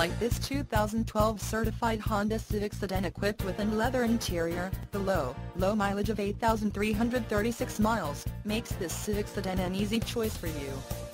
like this 2012 certified Honda Civic Sedan equipped with a leather interior. The low mileage of 8,336 miles makes this Civic Sedan an easy choice for you.